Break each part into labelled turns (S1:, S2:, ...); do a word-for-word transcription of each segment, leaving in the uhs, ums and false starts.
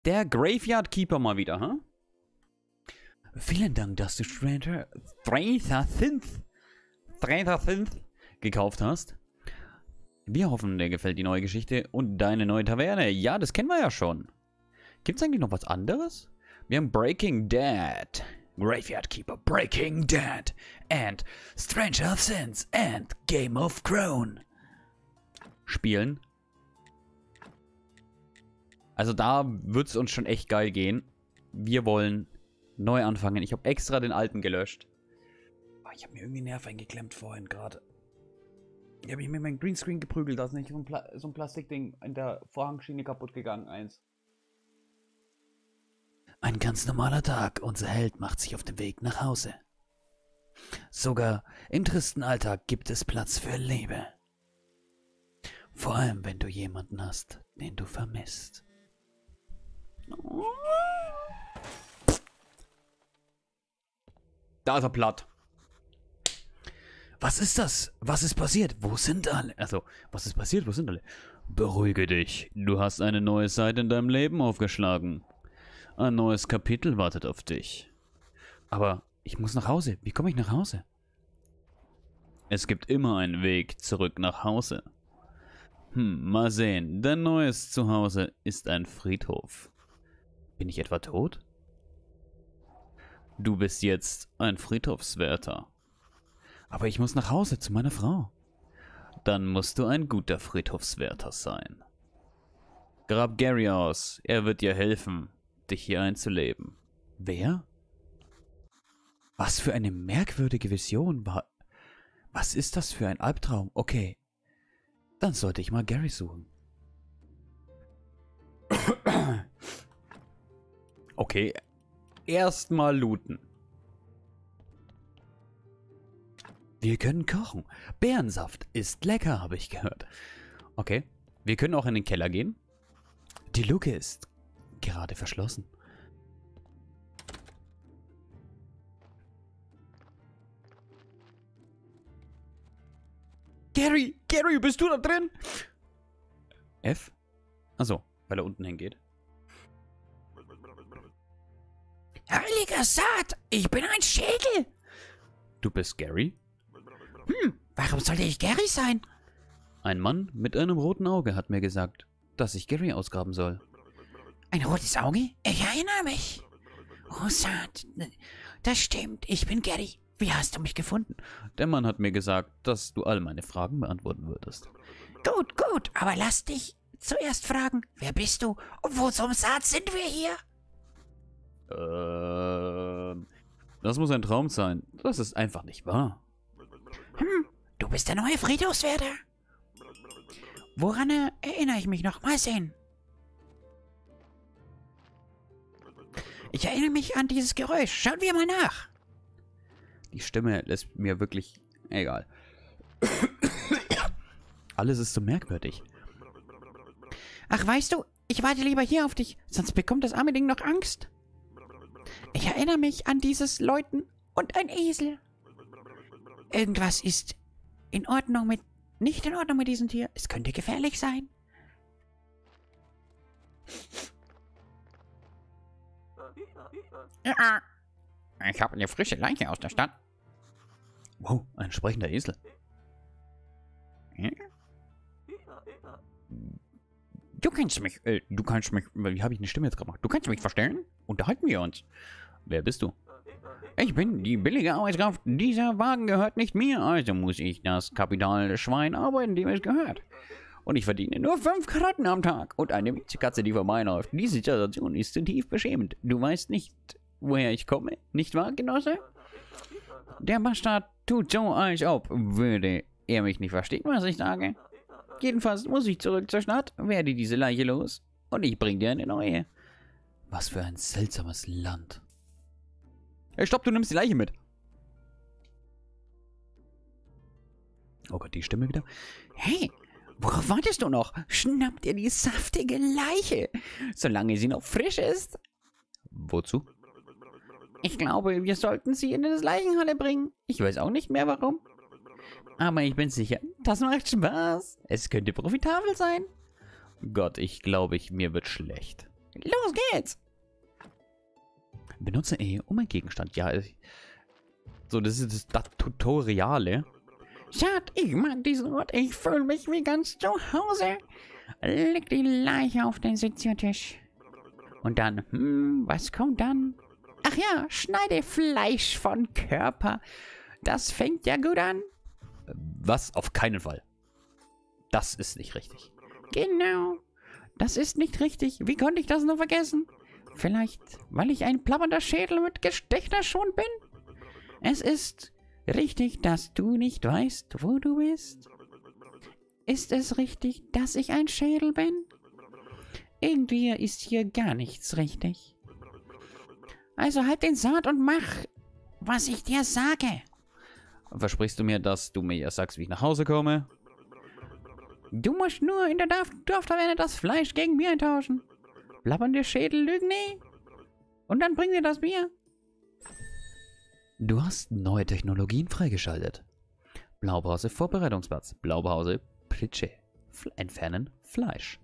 S1: Der Graveyard Keeper mal wieder, hä? Huh? Vielen Dank, dass du Stranger Stranger Synth Stranger Synth gekauft hast. Wir hoffen, dir gefällt die neue Geschichte und deine neue Taverne. Ja, das kennen wir ja schon. Gibt es eigentlich noch was anderes? Wir haben Breaking Dead, Graveyard Keeper, Breaking Dead and Stranger Things and Game of Thrones spielen. Also da wird es uns schon echt geil gehen. Wir wollen neu anfangen. Ich habe extra den alten gelöscht. Ich habe mir irgendwie Nerv eingeklemmt vorhin gerade. Ich habe mich mit meinem Greenscreen geprügelt. Da ist nicht so ein, Pla so ein Plastikding in der Vorhangschiene kaputt gegangen. Eins. Ein ganz normaler Tag. Unser Held macht sich auf den Weg nach Hause. Sogar im tristen Alltag gibt es Platz für Liebe. Vor allem, wenn du jemanden hast, den du vermisst. Da ist er platt. Was ist das? Was ist passiert? Wo sind alle? Also, was ist passiert? Wo sind alle? Beruhige dich. Du hast eine neue Seite in deinem Leben aufgeschlagen. Ein neues Kapitel wartet auf dich. Aber ich muss nach Hause. Wie komme ich nach Hause? Es gibt immer einen Weg zurück nach Hause. Hm, mal sehen. Dein neues Zuhause ist ein Friedhof. Bin ich etwa tot? Du bist jetzt ein Friedhofswärter. Aber ich muss nach Hause zu meiner Frau. Dann musst du ein guter Friedhofswärter sein. Grab Gary aus. Er wird dir helfen, dich hier einzuleben. Wer? Was für eine merkwürdige Vision war... Was ist das für ein Albtraum? Okay. Dann sollte ich mal Gary suchen. Okay. Erstmal looten. Wir können kochen. Beerensaft ist lecker, habe ich gehört. Okay. Wir können auch in den Keller gehen. Die Luke ist gerade verschlossen. Gary! Gary, bist du da drin? F? Achso, weil er unten hingeht.
S2: Heiliger Saat, ich bin ein Schädel.
S1: Du bist Gary?
S2: Hm, warum sollte ich Gary sein?
S1: Ein Mann mit einem roten Auge hat mir gesagt, dass ich Gary ausgraben soll.
S2: Ein rotes Auge? Ich erinnere mich. Oh, Saat, das stimmt, ich bin Gary. Wie hast du mich gefunden?
S1: Der Mann hat mir gesagt, dass du all meine Fragen beantworten würdest.
S2: Gut, gut, aber lass dich zuerst fragen, wer bist du und wo zum Saat sind wir hier?
S1: Ähm, das muss ein Traum sein. Das ist einfach nicht wahr.
S2: Hm, du bist der neue Friedhofswärter. Woran erinnere ich mich noch? Mal sehen. Ich erinnere mich an dieses Geräusch. Schauen wir mal nach.
S1: Die Stimme lässt mir wirklich... Egal. Alles ist so merkwürdig.
S2: Ach, weißt du, ich warte lieber hier auf dich, sonst bekommt das arme Ding noch Angst. Ich erinnere mich an dieses Läuten und ein Esel. Irgendwas ist in Ordnung mit... Nicht in Ordnung mit diesem Tier. Es könnte gefährlich sein.
S3: Ja. Ich habe eine frische Leiche aus der Stadt.
S1: Wow, ein sprechender Esel.
S3: Hm? Du kannst mich, äh, du kannst mich,
S1: Wie habe ich eine Stimme jetzt gemacht?
S3: du kannst mich verstellen? Unterhalten wir uns.
S1: Wer bist du?
S3: Ich bin die billige Arbeitskraft. Dieser Wagen gehört nicht mir, also muss ich das Kapital des Schwein arbeiten, dem es gehört. Und ich verdiene nur fünf Karotten am Tag und eine Miezekatze, die vorbeiläuft. Diese Situation ist zutiefst beschämend. Du weißt nicht, woher ich komme, nicht wahr, Genosse? Der Bastard tut so, als ob würde er mich nicht verstehen, was ich sage. Jedenfalls muss ich zurück zur Stadt, werde diese Leiche los und ich bringe dir eine neue.
S1: Was für ein seltsames Land. Hey, stopp, du nimmst die Leiche mit. Oh Gott, die Stimme wieder.
S2: Hey, worauf wartest du noch? Schnapp dir die saftige Leiche, solange sie noch frisch ist.
S1: Wozu?
S2: Ich glaube, wir sollten sie in das Leichenhalle bringen. Ich weiß auch nicht mehr warum. Aber ich bin sicher, das macht Spaß. Es könnte profitabel sein.
S1: Gott, ich glaube, ich, mir wird schlecht.
S2: Los geht's!
S1: Benutze E, um einen Gegenstand. Ja, ich, so, das ist das, das Tutoriale.
S2: Schat, ich mag diesen Ort. Ich fühle mich wie ganz zu Hause. Leg die Leiche auf den Sitztisch. Und dann, hm, was kommt dann? Ach ja, schneide Fleisch von Körper. Das fängt ja gut an.
S1: Was? Auf keinen Fall. Das ist nicht richtig.
S2: Genau. Das ist nicht richtig. Wie konnte ich das nur vergessen? Vielleicht, weil ich ein plappernder Schädel mit Gestechter schon bin? Es ist richtig, dass du nicht weißt, wo du bist. Ist es richtig, dass ich ein Schädel bin? Irgendwie ist hier gar nichts richtig. Also halt den Saat und mach, was ich dir sage.
S1: Versprichst du mir, dass du mir ja sagst, wie ich nach Hause komme?
S2: Du musst nur in der Dorf Dorftaverne das Fleisch gegen Bier eintauschen. Blabbernde Schädel lügen nie. Und dann bring dir das Bier.
S1: Du hast neue Technologien freigeschaltet. Blaupause Vorbereitungsplatz. Blaupause Pritsche. Entfernen Fleisch.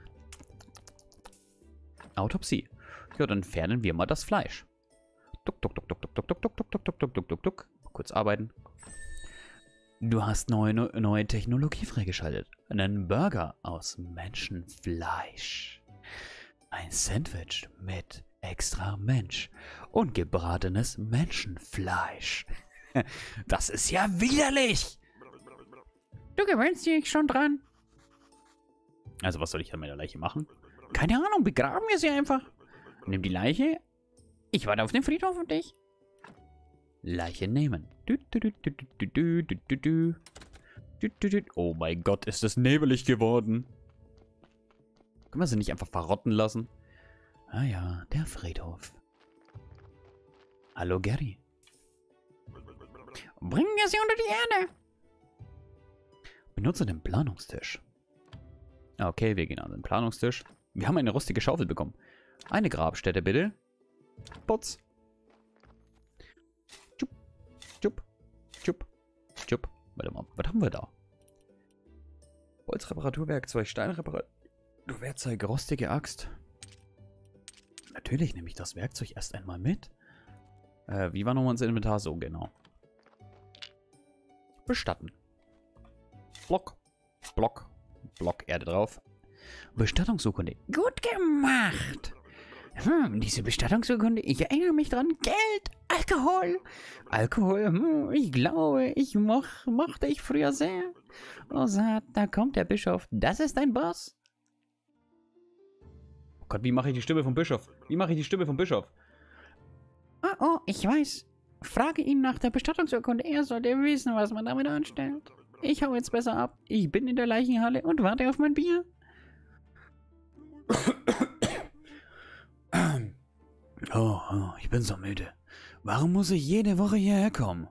S1: Autopsie. Ja, dann entfernen wir mal das Fleisch. Duck, duck, duck, duck, duck, duck, duck, duck, duck, duck, duck, duck, duck, duck. Kurz arbeiten. Du hast neue, neue Technologie freigeschaltet. Einen Burger aus Menschenfleisch. Ein Sandwich mit extra Mensch und gebratenes Menschenfleisch. Das ist ja widerlich!
S2: Du gewöhnst dich schon dran.
S1: Also was soll ich dann mit der Leiche machen?
S2: Keine Ahnung, begraben wir sie einfach. Nimm die Leiche. Ich warte auf den Friedhof und dich.
S1: Leiche nehmen. Du, du, du, du, du, du, du, du, du. Du, du, du. Oh mein Gott, ist das nebelig geworden. Können wir sie nicht einfach verrotten lassen? Ah ja, der Friedhof. Hallo Gary.
S2: Bringen wir sie unter die Erde.
S1: Benutze den Planungstisch. Okay, wir gehen an den Planungstisch. Wir haben eine rustige Schaufel bekommen. Eine Grabstätte bitte. Putz. Tschupp, tschupp, tschupp, tschupp. Warte mal, was haben wir da? Holzreparaturwerkzeug, Steinreparaturwerkzeug, rostige Axt. Natürlich nehme ich das Werkzeug erst einmal mit. Äh, wie war nochmal unser Inventar? So, genau. Bestatten. Block. Block. Block, Erde drauf. Bestattungsurkunde.
S2: Gut gemacht. Hm, diese Bestattungsurkunde, ich erinnere mich dran. Geld, Alkohol. Alkohol, hm, ich glaube, ich moch, mochte ich früher sehr. Oh, Saat, da kommt der Bischof. Das ist dein Boss.
S1: Oh Gott, wie mache ich die Stimme vom Bischof? Wie mache ich die Stimme vom Bischof?
S2: Oh, oh, ich weiß. Frage ihn nach der Bestattungsurkunde. Er sollte wissen, was man damit anstellt. Ich hau jetzt besser ab. Ich bin in der Leichenhalle und warte auf mein Bier.
S1: Oh, oh, ich bin so müde. Warum muss ich jede Woche hierher kommen?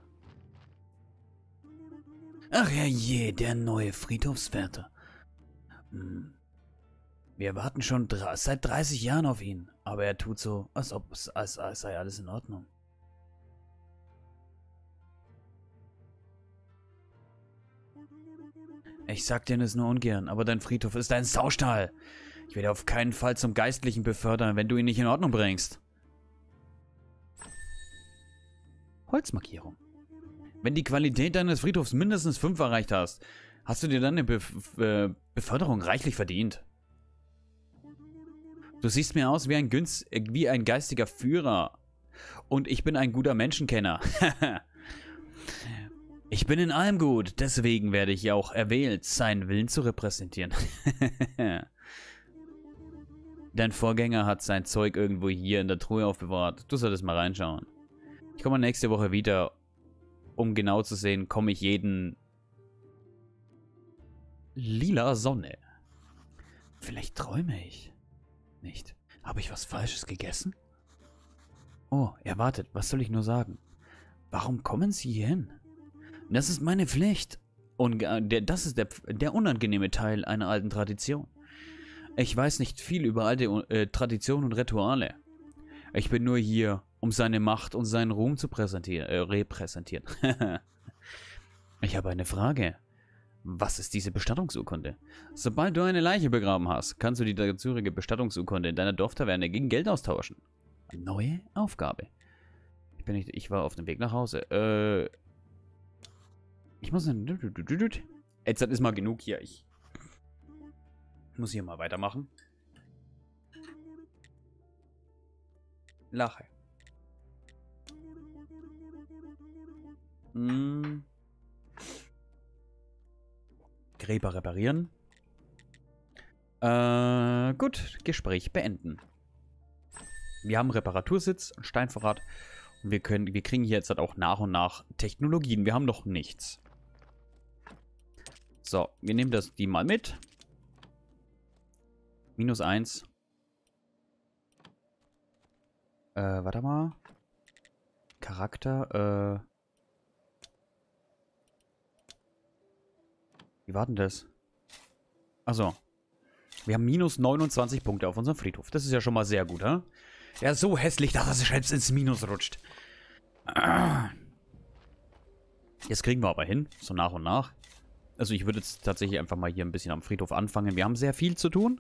S1: Ach ja je, der neue Friedhofswärter. Hm. Wir warten schon seit dreißig Jahren auf ihn. Aber er tut so, als ob es als, als sei alles in Ordnung. Ich sag dir das nur ungern, aber dein Friedhof ist ein Saustall. Ich werde auf keinen Fall zum Geistlichen befördern, wenn du ihn nicht in Ordnung bringst. Holzmarkierung. Wenn die Qualität deines Friedhofs mindestens fünf erreicht hast, hast du dir dann eine Bef äh, Beförderung reichlich verdient. Du siehst mir aus wie ein, Günst wie ein geistiger Führer. Und ich bin ein guter Menschenkenner. Ich bin in allem gut, deswegen werde ich auch erwählt, seinen Willen zu repräsentieren. Dein Vorgänger hat sein Zeug irgendwo hier in der Truhe aufbewahrt. Du solltest mal reinschauen. Ich komme nächste Woche wieder, um genau zu sehen, komme ich jeden lila Sonne. Vielleicht träume ich. Nicht. Habe ich was Falsches gegessen? Oh, er wartet. Was soll ich nur sagen? Warum kommen Sie hier hin? Das ist meine Pflicht. Und der, das ist der, der unangenehme Teil einer alten Tradition. Ich weiß nicht viel über alte äh, Traditionen und Rituale. Ich bin nur hier, um seine Macht und seinen Ruhm zu präsentieren, äh, repräsentieren. Ich habe eine Frage. Was ist diese Bestattungsurkunde? Sobald du eine Leiche begraben hast, kannst du die dazugehörige Bestattungsurkunde in deiner Dorftaverne gegen Geld austauschen. Neue Aufgabe. Ich bin nicht, ich war auf dem Weg nach Hause. Äh, ich muss... Jetzt ist mal genug hier. Ich muss hier mal weitermachen. Lache. Hm. Gräber reparieren. Äh, gut. Gespräch beenden. Wir haben Reparatursitz, Steinvorrat. Und wir können, wir kriegen hier jetzt halt auch nach und nach Technologien. Wir haben noch nichts. So, wir nehmen das die mal mit. Minus eins. Äh, warte mal. Charakter, äh. Wie war denn das? Achso. Wir haben minus neunundzwanzig Punkte auf unserem Friedhof. Das ist ja schon mal sehr gut, hä? Der ist so hässlich, dass er selbst ins Minus rutscht. Jetzt kriegen wir aber hin, so nach und nach. Also ich würde jetzt tatsächlich einfach mal hier ein bisschen am Friedhof anfangen. Wir haben sehr viel zu tun.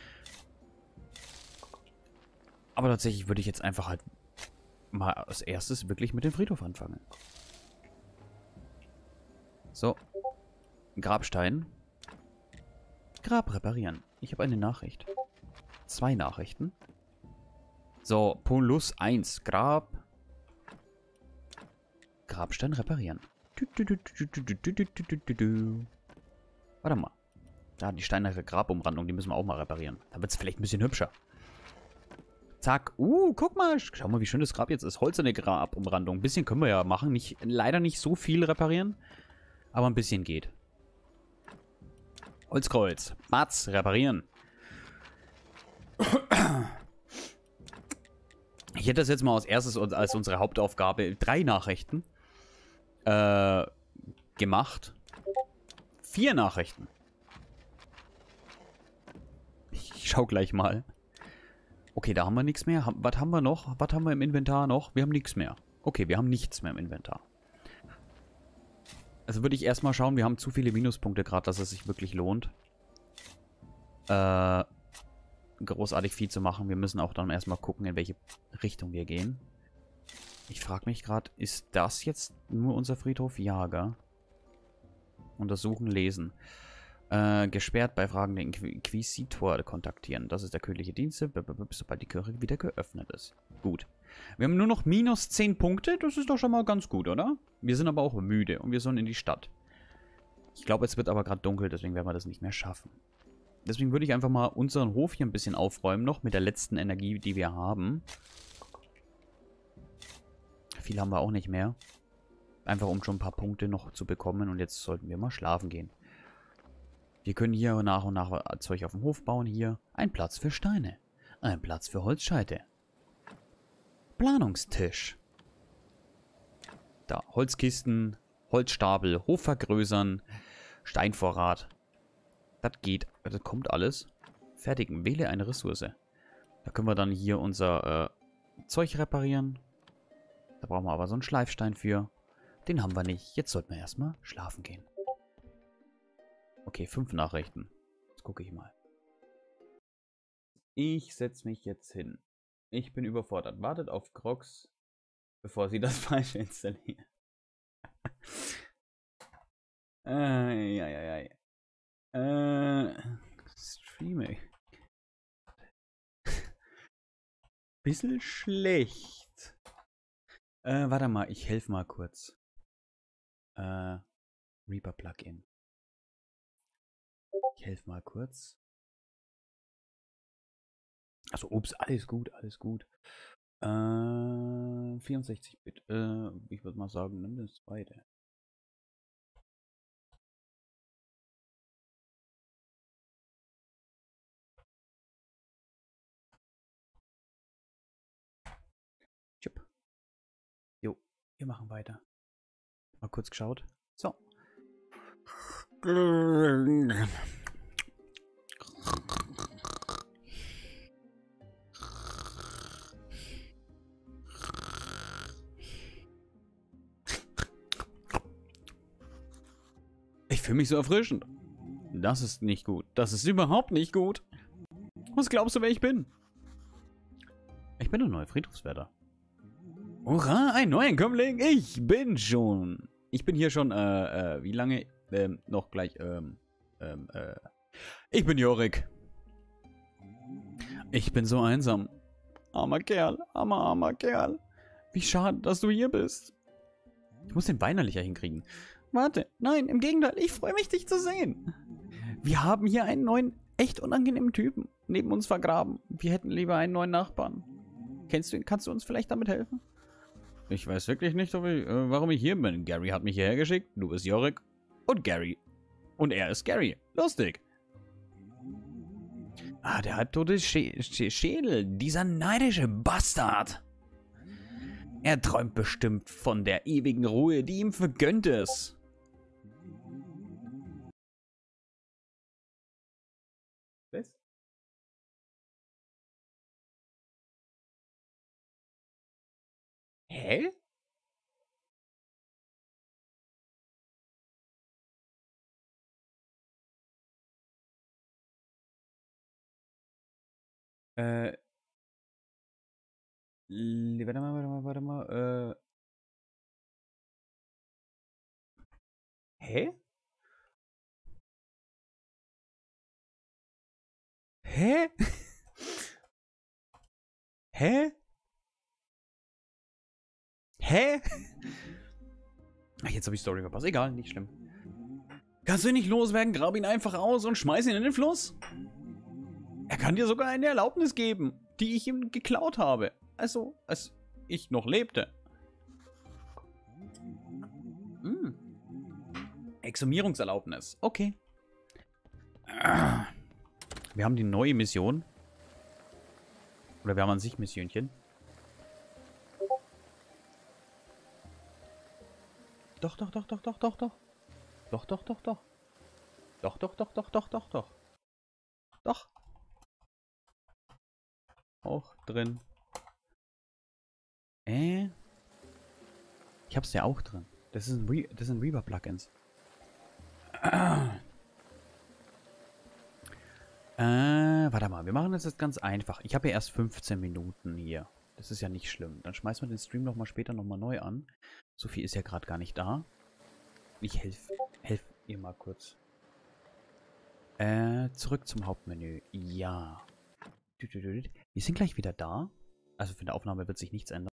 S1: Aber tatsächlich würde ich jetzt einfach halt mal als erstes wirklich mit dem Friedhof anfangen. So. Grabstein. Grab reparieren. Ich habe eine Nachricht. Zwei Nachrichten. So, Polus eins. Grab. Grabstein reparieren. Warte mal. Da, die steinerne Grabumrandung, die müssen wir auch mal reparieren. Da wird es vielleicht ein bisschen hübscher. Zack. Uh, guck mal. Schau mal, wie schön das Grab jetzt ist. Holzerne Grabumrandung. Ein bisschen können wir ja machen. Nicht, leider nicht so viel reparieren. Aber ein bisschen geht. Holzkreuz. Batz. Reparieren. Ich hätte das jetzt mal als erstes als unsere Hauptaufgabe drei Nachrichten äh, gemacht. Vier Nachrichten. Ich schau gleich mal. Okay, da haben wir nichts mehr. Was haben wir noch? Was haben wir im Inventar noch? Wir haben nichts mehr. Okay, wir haben nichts mehr im Inventar. Also würde ich erstmal schauen, wir haben zu viele Minuspunkte gerade, dass es sich wirklich lohnt. Äh, großartig viel zu machen. Wir müssen auch dann erstmal gucken, in welche Richtung wir gehen. Ich frage mich gerade, ist das jetzt nur unser Friedhof? Ja, gell? Untersuchen, lesen. Äh, gesperrt bei Fragen den Inquisitor kontaktieren. Das ist der königliche Dienst, sobald die Kirche wieder geöffnet ist. Gut. Wir haben nur noch minus zehn Punkte. Das ist doch schon mal ganz gut, oder? Wir sind aber auch müde und wir sollen in die Stadt. Ich glaube, es wird aber gerade dunkel, deswegen werden wir das nicht mehr schaffen. Deswegen würde ich einfach mal unseren Hof hier ein bisschen aufräumen, noch mit der letzten Energie, die wir haben. Viel haben wir auch nicht mehr. Einfach um schon ein paar Punkte noch zu bekommen und jetzt sollten wir mal schlafen gehen. Wir können hier nach und nach Zeug auf dem Hof bauen. Hier ein Platz für Steine. Ein Platz für Holzscheite. Planungstisch. Da, Holzkisten, Holzstapel, Hof vergrößern, Steinvorrat. Das geht, das kommt alles. Fertigen, wähle eine Ressource. Da können wir dann hier unser äh, Zeug reparieren. Da brauchen wir aber so einen Schleifstein für. Den haben wir nicht. Jetzt sollten wir erstmal schlafen gehen. Okay, fünf Nachrichten. Jetzt gucke ich mal. Ich setze mich jetzt hin. Ich bin überfordert. Wartet auf Crocs, bevor sie das Falsche installieren. Eieiei. Äh, Streaming. Bisschen schlecht. Äh, warte mal, ich helfe mal kurz. Äh, Reaper Plugin. Ich helfe mal kurz. Also, ups, alles gut, alles gut. Äh, vierundsechzig Bit. Äh, ich würde mal sagen, nimm das zweite. Chip. Jo, wir machen weiter. Mal kurz geschaut. So. Ich Ich fühle mich so erfrischend. Das ist nicht gut. Das ist überhaupt nicht gut. Was glaubst du, wer ich bin? Ich bin der neue Friedhofswärter. Hurra, ein Neuankömmling. Ich bin schon. Ich bin hier schon, äh, äh, wie lange? Ähm, noch gleich, ähm, ähm, äh. Ich bin Jorik. Ich bin so einsam. Armer Kerl, armer, armer Kerl. Wie schade, dass du hier bist. Ich muss den weinerlicher hinkriegen. Warte, nein, im Gegenteil, ich freue mich, dich zu sehen. Wir haben hier einen neuen, echt unangenehmen Typen neben uns vergraben. Wir hätten lieber einen neuen Nachbarn. Kennst du ihn? Kannst du uns vielleicht damit helfen? Ich weiß wirklich nicht, ob ich, äh, warum ich hier bin. Gary hat mich hierher geschickt, du bist Jorik und Gary. Und er ist Gary. Lustig. Ah, der halbtote Schä Schä Schädel. Dieser neidische Bastard. Er träumt bestimmt von der ewigen Ruhe, die ihm vergönnt ist. Was? Hä? Äh. Warte mal, warte mal, warte mal. Äh. Hä? Hä? Hä? Hä? Ach, jetzt habe ich Story verpasst. Egal, nicht schlimm. Kannst du ihn nicht loswerden? Grab ihn einfach aus und schmeiß ihn in den Fluss. Er kann dir sogar eine Erlaubnis geben, die ich ihm geklaut habe. Also, als ich noch lebte. Hm. Exhumierungserlaubnis. Okay. Wir haben die neue Mission. Oder wir haben an sich Missionchen. Doch, doch, doch, doch, doch, doch, doch. Doch, doch, doch, doch. Doch, doch, doch, doch, doch, doch, doch. Doch. Auch drin. Äh. Ich hab's ja auch drin. Das ist ein, Re das sind Reaper-Plugins. Ah. Äh, warte mal. Wir machen das jetzt ganz einfach. Ich habe ja erst fünfzehn Minuten hier. Das ist ja nicht schlimm. Dann schmeißen wir den Stream nochmal später nochmal neu an. Sophie ist ja gerade gar nicht da. Ich helfe helf ihr mal kurz. Äh, zurück zum Hauptmenü. Ja. Wir sind gleich wieder da. Also für die Aufnahme wird sich nichts ändern.